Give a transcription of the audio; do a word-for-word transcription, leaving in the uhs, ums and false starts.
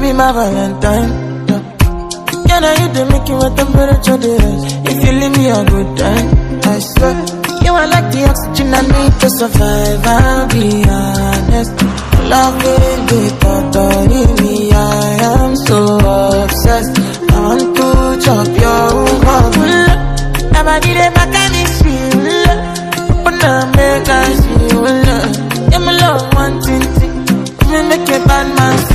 be my Valentine. Yeah. Can I you to make you a temperature rise? If you leave me a good time, I swear. You are like the oxygen I need to survive, I'll be honest. Love it, be totally me, I am so obsessed. I want to chop your heart. Never did it back and it's real. But now make us feel. I'm a love one thing, me make a bad man.